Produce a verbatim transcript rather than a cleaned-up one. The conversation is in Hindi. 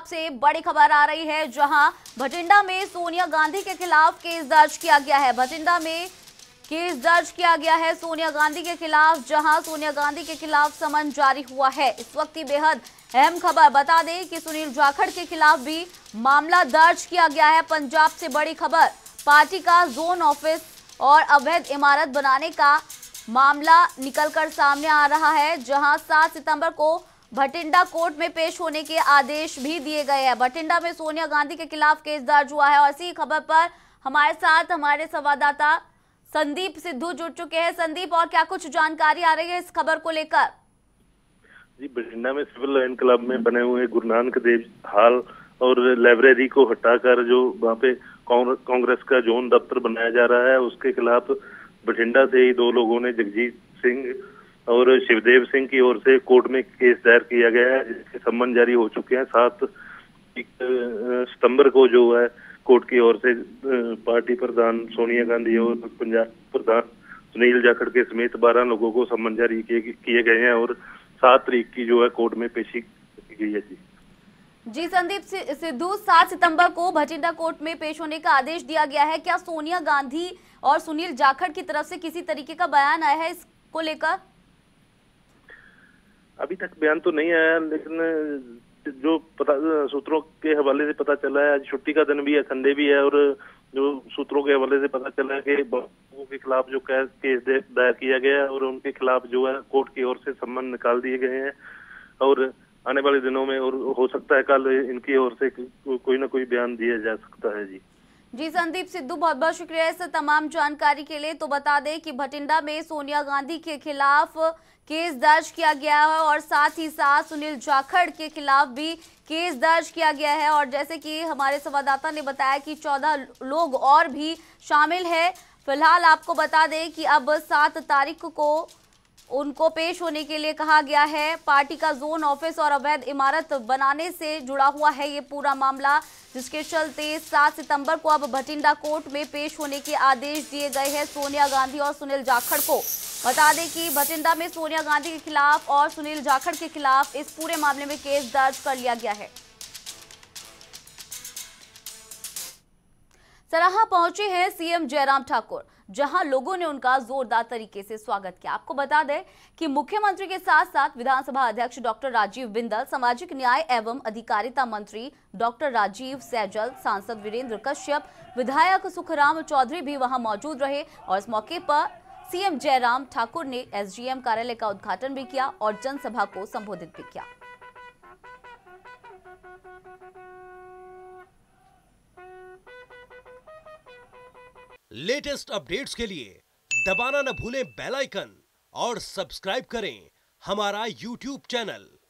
से बड़ी खबर आ रही है, जहां भटिंडा में सोनिया गांधी के खिलाफ केस दर्ज किया गया है। भटिंडा में केस दर्ज किया गया है सोनिया गांधी के खिलाफ, जहां सोनिया गांधी के खिलाफ समन जारी हुआ है। इस वक्त की बेहद अहम खबर बता दें कि सुनील जाखड़ के खिलाफ भी मामला दर्ज किया गया है। पंजाब से बड़ी खबर, पार्टी का जोन ऑफिस और अवैध इमारत बनाने का मामला निकलकर सामने आ रहा है, जहां सात सितंबर को भटिंडा कोर्ट में पेश होने के आदेश भी दिए गए हैं। भटिंडा में सोनिया गांधी के खिलाफ केस दर्ज हुआ है और इसी खबर पर हमारे साथ हमारे संवाददाता संदीप सिद्धू जुड़ चुके हैं। संदीप, और क्या कुछ जानकारी आ रही है इस खबर को लेकर? जी, भटिंडा में सिविल लाइन क्लब में बने हुए गुरु नानक देव हॉल और लाइब्रेरी को हटाकर जो वहाँ पे कांग्रेस का जोन दफ्तर बनाया जा रहा है, उसके खिलाफ भटिंडा से ही दो लोगों ने, जगजीत सिंह और शिवदेव सिंह की ओर से कोर्ट में केस दायर किया गया है, जिसके सम्मन जारी हो चुके हैं। सात सितंबर को जो है कोर्ट की ओर से पार्टी प्रधान सोनिया गांधी और पंजाब प्रधान सुनील जाखड़ के समेत बारह लोगों को सम्मन जारी किए गए हैं और सात तारीख की जो है कोर्ट में पेशी की गई है। जी जी संदीप सिद्धू, सात सितंबर को भटिंडा कोर्ट में पेश होने का आदेश दिया गया है। क्या सोनिया गांधी और सुनील जाखड़ की तरफ से किसी तरीके का बयान आया है इसको लेकर? अभी तक बयान तो नहीं आया, लेकिन जो पता सूत्रों के हवाले से पता चला है, आज छुट्टी का दिन भी है, संडे भी है, और जो सूत्रों के हवाले से पता चला है कि लोगों के खिलाफ जो केस दायर किया गया है और उनके खिलाफ जो है कोर्ट की ओर से सम्मन निकाल दिए गए हैं और आने वाले दिनों में और हो सकता है कल इनकी ओर से कोई ना कोई बयान दिया जा सकता है। जी जी संदीप सिद्धू, बहुत बहुत शुक्रिया इस तमाम जानकारी के लिए। तो बता दें कि भटिंडा में सोनिया गांधी के खिलाफ केस दर्ज किया गया है और साथ ही साथ सुनील जाखड़ के खिलाफ भी केस दर्ज किया गया है, और जैसे कि हमारे संवाददाता ने बताया कि चौदह लोग और भी शामिल है। फिलहाल आपको बता दें कि अब सात तारीख को उनको पेश होने के लिए कहा गया है। पार्टी का जोन ऑफिस और अवैध इमारत बनाने से जुड़ा हुआ है ये पूरा मामला, जिसके चलते सात सितंबर को अब भटिंडा कोर्ट में पेश होने के आदेश दिए गए हैं सोनिया गांधी और सुनील जाखड़ को। बता दें कि भटिंडा में सोनिया गांधी के खिलाफ और सुनील जाखड़ के खिलाफ इस पूरे मामले में केस दर्ज कर लिया गया है। सराहा पहुंचे हैं सीएम जयराम ठाकुर, जहां लोगों ने उनका जोरदार तरीके से स्वागत किया। आपको बता दें कि मुख्यमंत्री के साथ साथ विधानसभा अध्यक्ष डॉक्टर राजीव बिंदल, सामाजिक न्याय एवं अधिकारिता मंत्री डॉक्टर राजीव सैजल, सांसद वीरेंद्र कश्यप, विधायक सुखराम चौधरी भी वहां मौजूद रहे और इस मौके पर सीएम जयराम ठाकुर ने एसडीएम कार्यालय का उद्घाटन भी किया और जनसभा को संबोधित भी किया। लेटेस्ट अपडेट्स के लिए दबाना न भूलें बेल आइकन और सब्सक्राइब करें हमारा यूट्यूब चैनल।